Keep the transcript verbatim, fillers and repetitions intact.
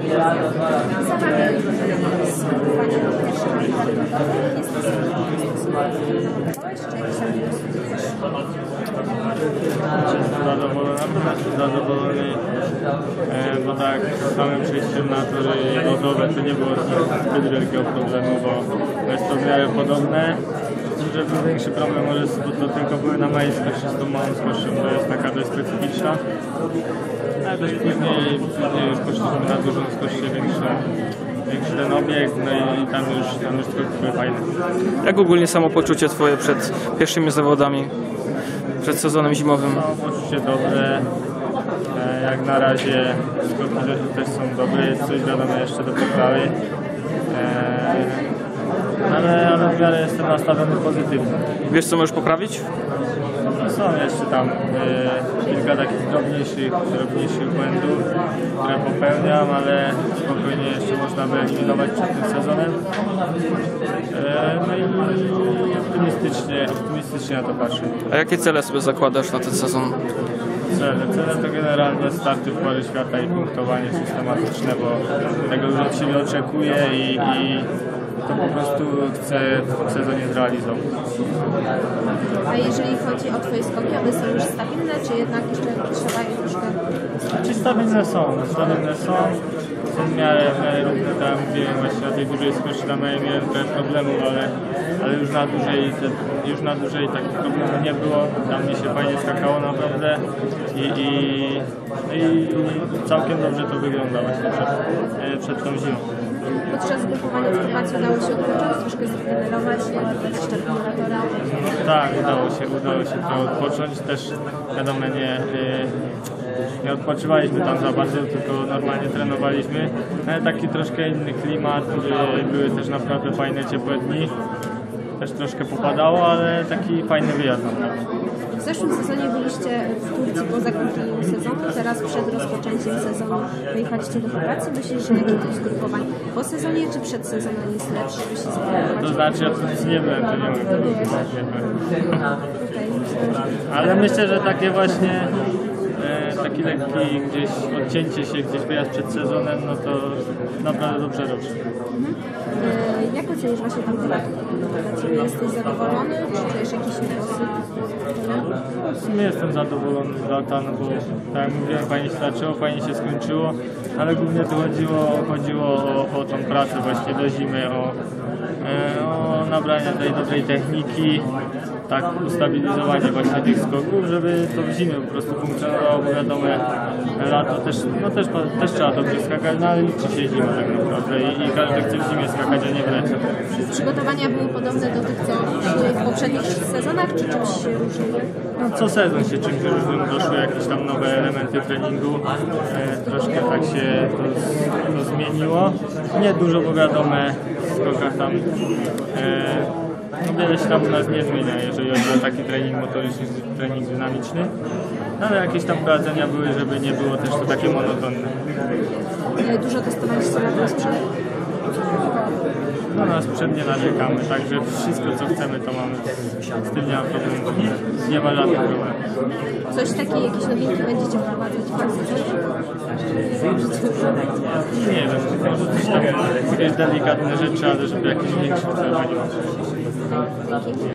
Za Wami spróbowanie do pierwszych antywalkowych jest to zamontowałeś, czy jakieś tam wniosek? Zadowolony, na pewno jestem zadowolony, e, bo tak z samym przejściem na tory lodowe to nie było zbyt wielkiego problemu, bo jest to w miarę podobne. Że był większy problem, może bo to tylko były na małej skoczy z tą małą skocznią, to jest taka dość specyficzna. Ale też później, później już poszliśmy na dużą skocznię, większą, większy ten obiekt, no i tam już, tam już skoki były fajne. Jak ogólnie samopoczucie Twoje przed pierwszymi zawodami, przed sezonem zimowym? Samopoczucie dobre, e, jak na razie skoki też są dobre, jest coś wiadomo jeszcze do poprawy. E, Ale, ale w miarę jestem nastawiony pozytywnie. Wiesz, co możesz poprawić? No są jeszcze tam e, kilka takich drobniejszych, drobniejszych błędów, które popełniam, ale spokojnie jeszcze można wyeliminować przed tym sezonem. E, no i optymistycznie, optymistycznie na to patrzę. A jakie cele sobie zakładasz na ten sezon? Cele, cele to generalnie starty w Pucharze Świata i punktowanie systematyczne, bo tego już od siebie oczekuję i, i to po prostu chcę w sezonie zrealizować. A jeżeli chodzi o Twoje skoki, one są już stabilne, czy jednak jeszcze trzeba je troszkę... Znaczy stabilne są, stabilne są, są w miarę, w miarę równe, tam mówiłem właśnie na tej dużej skoczni tam miałem trochę problemów, ale, ale już na dłużej, już na dłużej takich problemów nie było, tam mi się fajnie skakało naprawdę i, i, i całkiem dobrze to wygląda właśnie przed, przed tą zimą. Podczas grupowania w Chorwacji udało się odpocząć, troszkę zregenerować, dać jeszcze akumulatora. No tak, udało się, udało się trochę odpocząć, też wiadomo nie, nie odpoczywaliśmy tam za bardzo, tylko normalnie trenowaliśmy, ale taki troszkę inny klimat, były też naprawdę fajne, ciepłe dni, też troszkę popadało, ale taki fajny wyjazd naprawdę. W zeszłym sezonie byliście w Turcji po zakończeniu sezonu, teraz przed rozpoczęciem sezonu wyjechaliście do Chorwacji. Myślisz, że jakie to jest grupowanie po sezonie czy przed sezonem jest lepsze, żeby się zdecydować? To znaczy, ja tu nie byłem, to nie mogę. Ale myślę, że takie właśnie e, taki lekki gdzieś odcięcie się, gdzieś wyjazd przed sezonem, no to naprawdę dobrze robi. Mhm. E, jak ocenisz właśnie tam temat? Jesteś zadowolony, czy czujesz jakieś głosy? W sumie jestem zadowolony z lata, no bo tak jak mówiłem, fajnie się zaczęło, fajnie się skończyło, ale głównie tu chodziło, chodziło o, o tą pracę właśnie do zimy, o, o nabranie tej dobrej techniki, tak ustabilizowanie właśnie tych skoków, żeby to w zimie po prostu funkcjonowało, bo wiadomo, lato też, no też, też trzeba dobrze skakać, no ale liczy się zima tak naprawdę i, i każdy chce w zimie skakać, a nie w lecie. Przygotowania były podobne do tych, co w poprzednich sezonach, czy czymś się różniły? No, co sezon się czymś różnym, doszły jakieś tam nowe elementy treningu, e, troszkę tak się to, to zmieniło. Nie dużo, bo wiadomo, w skokach tam e, no wiele się tam u nas nie zmienia, jeżeli chodzi o taki trening motoryczny, trening dynamiczny. No, ale jakieś tam prowadzenia były, żeby nie było też to takie monotonne. Dużo testowaliście na ten sprzęt? No na sprzęt nie narzekamy, także wszystko co chcemy to mamy, z tym nie ma problemu, nie ma żadnych problemów. Coś takiego, jakieś nowinki będziecie wprowadzać w sezonie? Nie wiem, może coś tam, jakieś delikatne rzeczy, ale żeby jakieś większe wpływanie.